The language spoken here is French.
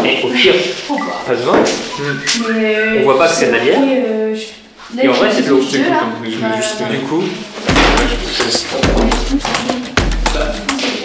Mais au pire, pas de vin. On voit pas que c'est de la bière. Et en vrai, c'est de l'eau. Du coup,